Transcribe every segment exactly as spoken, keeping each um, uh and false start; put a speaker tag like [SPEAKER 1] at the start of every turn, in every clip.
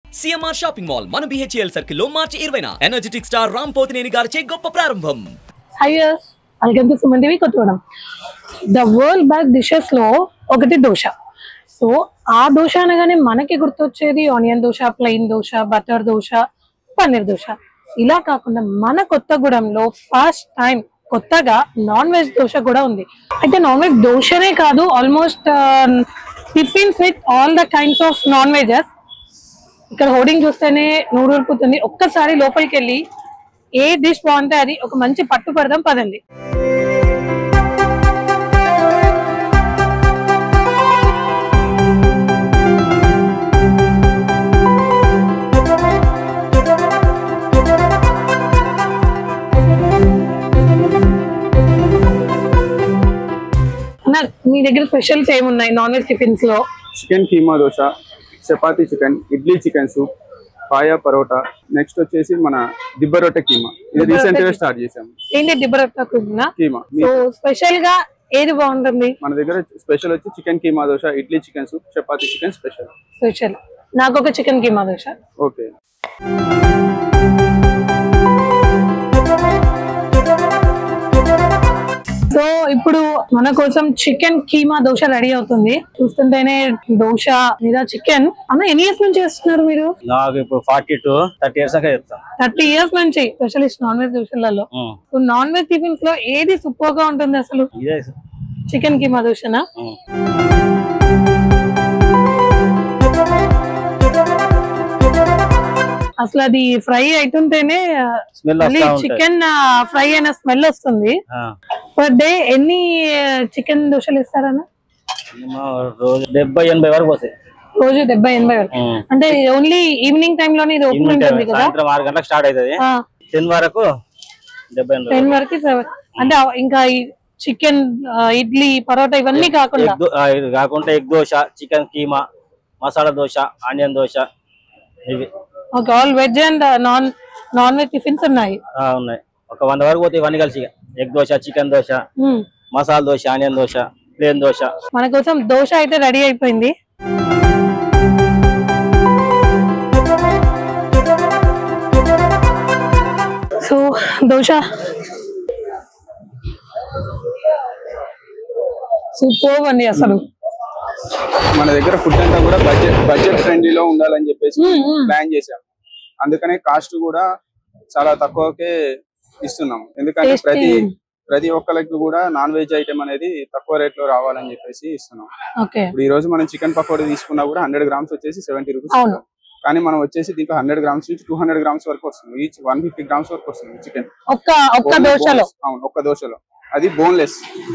[SPEAKER 1] CMR shopping mall మన BHEL circle లో మార్చి ఇరవైన ఎనర్జెటిక్ స్టార్ రామ్ పోతినేని గారిచే గొప్ప ప్రారంభం.
[SPEAKER 2] Hi yes welcome to Suman TV Kothagudem. The world best dishes లో ఒకటి దోశ. సో ఆ దోశ అనగానే మనకి గుర్తొచ్చేది onion dosa, plain dosa, butter dosa, paneer dosa. ఇలా కాకుండా మన కొత్తగూడెంలో ఫస్ట్ టైం కొత్తగా నాన్ వెజ్ దోశ కూడా ఉంది. అయితే నాన్ వెజ్ దోశనే కాదు, almost tiffins with all the kinds of non vegs. ఇక్కడ హోర్డింగ్ చూస్తేనే నూరుపుతుంది. ఒక్కసారి లోపలికి వెళ్ళి ఏ డిష్ బాగుంటే అది ఒక మంచి పట్టు పడదాం పదండి. మీ దగ్గర స్పెషల్స్ ఏమున్నాయి నాన్ వెజ్ టిఫిన్స్ లో?
[SPEAKER 3] Chicken keema dosa, chapati chicken, idli chicken soup, paya parotta, next వచ్చేసి మన దిబ్బ రొట్టె కీమా. ఇది రీసెంట్ గా స్టార్ట్ చేసాము.
[SPEAKER 2] ఏంటి దిబ్బ రొట్టె కీమా? సో స్పెషల్ గా ఏది బాగుంటుంది
[SPEAKER 3] మన దగ్గర? స్పెషల్ వచ్చి chicken keema dosa, idli chicken soup, chapati chicken special.
[SPEAKER 2] Special నాకు ఒక chicken keema dosa.
[SPEAKER 3] Okay.
[SPEAKER 2] So ఇప్పుడు మన కోసం చికెన్ కీమా దోశ రెడీ అవుతుంది. చూస్తుంటేనే దోశ మీద చికెన్. అన్న ఎన్ని ఇయర్స్ నుంచి చేస్తున్నారు మీరు?
[SPEAKER 4] నాకు ఇప్పుడు ఫార్టీ టు థర్టీ ఇయర్స్ దాకా చేస్తాను.
[SPEAKER 2] థర్టీ ఇయర్స్ నుంచి స్పెషలిస్ట్ నాన్ వెజ్ దోశలలో. నాన్ వెజ్ టిఫిన్స్ లో ఏది సూపర్ గా ఉంటుంది అసలు? చికెన్ కీమా దోశనా? అసలు అది ఫ్రై అవుతుంటేనే చికెన్ ఫ్రై అయిన స్మెల్ వస్తుంది. పర్ డే ఎన్ని చికెన్ దోశలు ఇస్తారన్న?
[SPEAKER 4] రోజు డెబ్బై ఎనభై వరకు వస్తాయి.
[SPEAKER 2] రోజు డెబ్బై ఎనభై వరకు అంటే ఓన్లీ ఈవినింగ్ టైమ్ లోనే ఇది ఓపెన్ ఉంటుంది కదా?
[SPEAKER 4] ఆరు గంటలకు స్టార్ట్ అవుతుంది, టెన్ వరకు డెబ్బై
[SPEAKER 2] టెన్ వరకు. అంటే ఇంకా చికెన్, ఇడ్లీ, పరోటా ఇవన్నీ కాకుండా
[SPEAKER 4] కాకుండా egg dosa, chicken keema, masala dosa, onion dosa, ఇవి
[SPEAKER 2] okay. All veg and non non veg tiffins ఉన్నాయి
[SPEAKER 4] ఉన్నాయి. ఒక వంద వరకు పోతే ఇవన్నీ కలిసి egg dosa, chicken dosa, masala dosa, onion dosa, plain dosa.
[SPEAKER 2] మన కోసం దోశ అయితే రెడీ అయిపోయింది. సో దోశ సూపర్ అండి. అసలు
[SPEAKER 3] మన దగ్గర ఫుడ్ అంతా కూడా బడ్జెట్ బడ్జెట్ ఫ్రెండ్లీలో ఉండాలని చెప్పేసి ప్లాన్ చేసాం. అందుకనే కాస్ట్ కూడా చాలా తక్కువకే ఇస్తున్నాం. ఎందుకంటే ప్రతి ప్రతి ఒక్కరికి కూడా నాన్ వెజ్ ఐటమ్ అనేది తక్కువ రేట్ లో రావాలని చెప్పేసి ఇస్తున్నాం. ఇప్పుడు ఈ రోజు మనం చికెన్ పకోడీ తీసుకున్నా కూడా హండ్రెడ్ గ్రామ్స్ వచ్చేసి సెవెంటీ రూపీస్. కానీ మనం వచ్చేసి దీంట్లో హండ్రెడ్ గ్రామ్స్ నుంచి టూ హండ్రెడ్ గ్రామ్స్ వరకు వస్తుంది. ఈచ్ వన్ ఫిఫ్టీ గ్రామ్స్ వరకు వస్తుంది చికెన్
[SPEAKER 2] ఒక్క దోశలో.
[SPEAKER 3] అవును, ఒక్క దోశలో. అది బోన్లెస్.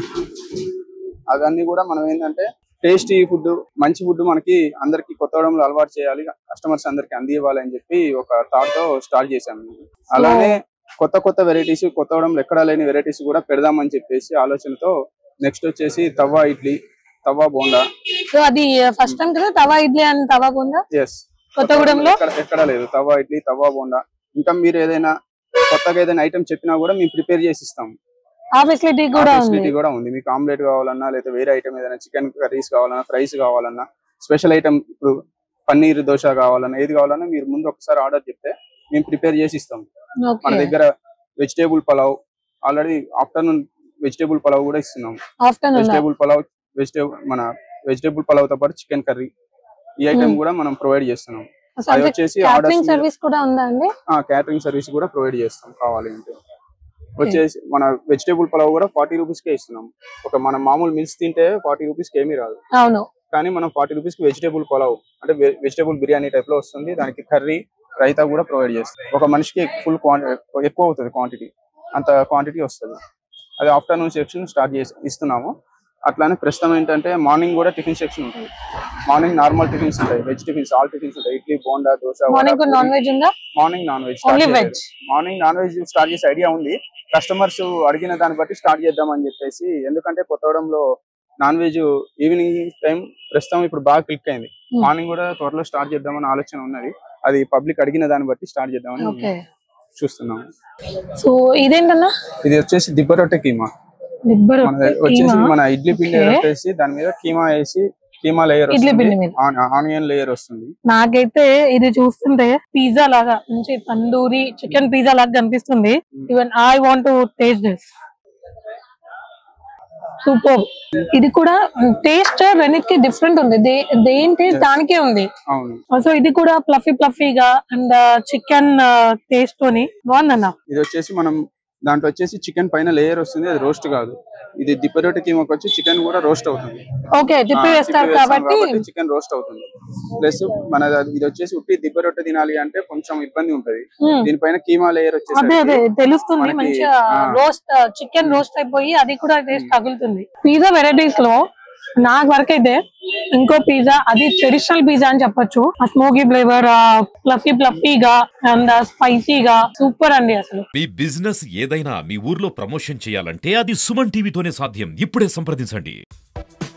[SPEAKER 3] అవన్నీ కూడా మనం ఏంటంటే టేస్టీ ఫుడ్, మంచి ఫుడ్ మనకి అందరికి కొత్తగూడెంలో అలవాటు చేయాలి, కస్టమర్స్ అందరికి అందివ్వాలి అని చెప్పి ఒక థాట్ తో స్టార్ట్ చేశాము. అలానే కొత్త కొత్త వెరైటీస్, కొత్తగూడెంలో ఎక్కడా లేని వెరైటీస్ కూడా పెడదామని చెప్పేసి ఆలోచనతో నెక్స్ట్ వచ్చేసి తవా ఇడ్లీ, తవా బోండా.
[SPEAKER 2] సో అది ఫస్ట్ టైం కదా తవా ఇడ్లీ అండ్ తవా బోండా?
[SPEAKER 3] ఎస్,
[SPEAKER 2] కొత్తగూడెంలో
[SPEAKER 3] ఎక్కడా లేదు తవా ఇడ్లీ, తవా బోండా. ఇంకా మీరు ఏదైనా కొత్తగా ఏదైనా ఐటమ్ చెప్పినా కూడా మేము ప్రిపేర్ చేసి ఇస్తాము.
[SPEAKER 2] ఆ ఫెసిలిటీ కూడా
[SPEAKER 3] ఫెసిలిటీ కూడా ఉంది. మీకు ఆమ్లెట్ కావాలన్నా, లేదా వేరే ఐటమ్ ఏదైనా చికెన్ కర్రీస్ కావాలన్నా, ఫ్రైస్ కావాలన్నా, స్పెషల్ ఐటమ్ ఇప్పుడు పన్నీర్ దోశ కావాలన్నా, ఏది కావాలన్నా మీరు ముందు ఒకసారి ఆర్డర్ చెప్తే మేము ప్రిపేర్ చేసి ఇస్తాం. మన దగ్గర vegetable pulao already afternoon vegetable pulao కూడా ఇస్తున్నాం. వెజిటేబుల్ పలావ్, వెజిటేబుల్ మన వెజిటేబుల్ పలావ్ తో పాటు చికెన్ కర్రీ, ఈ ఐటమ్ కూడా మనం ప్రొవైడ్ చేస్తున్నాం. అది వచ్చేసి
[SPEAKER 2] క్యాటరింగ్ సర్వీస్ కూడా ఉందా అండి?
[SPEAKER 3] క్యాటరింగ్ సర్వీస్ కూడా ప్రొవైడ్ చేస్తాం కావాలి అంటే. వచ్చేసి మన వెజిటేబుల్ పలావ్ కూడా ఫార్టీ రూపీస్ కే ఇస్తున్నాం. ఒక మనం మామూలు మిల్స్ తింటే ఫార్టీ రూపీస్ కి ఏమీ రాదు.
[SPEAKER 2] అవును,
[SPEAKER 3] కానీ మనం ఫార్టీ రూపీస్ కి వెజిటేబుల్ పలావ్ అంటే వెజిటేబుల్ బిర్యానీ టైప్ లో వస్తుంది. దానికి కర్రీ, రైతా కూడా ప్రొవైడ్ చేస్తాం. ఒక మనిషికి ఫుల్ క్వాంటిటీ ఎక్కువ అవుతుంది, క్వాంటిటీ అంత క్వాంటిటీ వస్తుంది. అది ఆఫ్టర్నూన్ సెక్షన్ స్టార్ట్ చేసి ఇస్తున్నాము. అట్లానే ప్రస్తుతం ఏంటంటే మార్నింగ్ కూడా టిఫిన్ సెక్షన్ ఉంటుంది. మార్నింగ్ నార్మల్ టిఫిన్స్ ఉంటాయి, వెజ్ టిఫిన్స్, ఆల్ టిఫిన్స్ ఉంటాయి. Idli, bonda, dosa.
[SPEAKER 2] Morning non veg ఉందా?
[SPEAKER 3] Morning non veg. Morning non veg start చేసే ఐడియా ఉంది. కస్టమర్స్ అడిగిన దాన్ని బట్టి స్టార్ట్ చేద్దామని చెప్పేసి. ఎందుకంటే కొత్తగూడెంలో నాన్ వెజ్ ఈవినింగ్ టైం ప్రస్తుతం ఇప్పుడు బాగా క్లిక్ అయింది. మార్నింగ్ కూడా త్వరలో స్టార్ట్ చేద్దామని ఆలోచన ఉన్నది. అది పబ్లిక్ అడిగిన దాన్ని బట్టి స్టార్ట్ చేద్దామని చూస్తున్నాం.
[SPEAKER 2] సో ఇదేంటన్నా?
[SPEAKER 3] ఇది వచ్చేసి దిబ్బ రొట్టె కీమా. వచ్చేసి మన ఇడ్లీ పిండి పెట్టేసి దాని మీద కీమా వేసి కీమా లేయర్
[SPEAKER 2] ఇడ్లీ
[SPEAKER 3] వస్తుంది,
[SPEAKER 2] పిండి మీద.
[SPEAKER 3] ఆన్- ఆనియన్ లేయర్ వస్తుంది.
[SPEAKER 2] నాకైతే ఇది చూస్తుంటే పిజ్జా లాగా మంచి తందూరి చికెన్ పిజ్జా లాగా కనిపిస్తుంది. Even I want to taste this. Super. ఇది కూడా టేస్ట్ రెండింటికి డిఫరెంట్ ఉంది. దే- దేని టేస్ట్ దానికే ఉంది.
[SPEAKER 3] అవును,
[SPEAKER 2] సో ఇది కూడా ప్లఫీ ప్లఫీగా అండ్ చికెన్ టేస్ట్ తోని బాగుందన్న.
[SPEAKER 3] ఇది వచ్చేసి మనం దాంట్లో వచ్చేసి చికెన్ పైన లేయర్ వస్తుంది, అది రోస్ట్ కాదు. ఇది దిప్పరోటి కీమాకి వచ్చి చికెన్ కూడా రోస్ట్ అవుతుంది.
[SPEAKER 2] ఓకే తిప్పి వేస్తారు కాబట్టి
[SPEAKER 3] చికెన్ రోస్ట్ అవుతుంది. ప్లస్ మన ఇది వచ్చేసి ఉట్టి దిబ్బరొట్టె తినాలి అంటే కొంచెం ఇబ్బంది ఉంటది.
[SPEAKER 2] Hmm.
[SPEAKER 3] దీనిపైన కీమా లేయర్
[SPEAKER 2] అదే అదే
[SPEAKER 3] వచ్చేసి
[SPEAKER 2] తెలుస్తుంది.
[SPEAKER 3] మనకి,
[SPEAKER 2] మంచిగా
[SPEAKER 3] ఆ.
[SPEAKER 2] రోస్ట్ చికెన్ రోస్ట్ అయిపోయి అది కూడా టేస్ట్ తగులుతుంది. పిజ్జా వెరైటీస్ లో నాకు వరకు అయితే ఇంకో పిజ్జా, అది ట్రెడిషనల్ పిజ్జా అని చెప్పొచ్చు. ఆ స్మోకీ ఫ్లేవర్, ప్లఫీ ప్లఫీగా అండ్ స్పైసీగా సూపర్ అండి అసలు.
[SPEAKER 5] మీ బిజినెస్ ఏదైనా మీ ఊర్లో ప్రమోషన్ చేయాలంటే అది సుమన్ టీవీతోనే సాధ్యం. ఇప్పుడే సంప్రదించండి.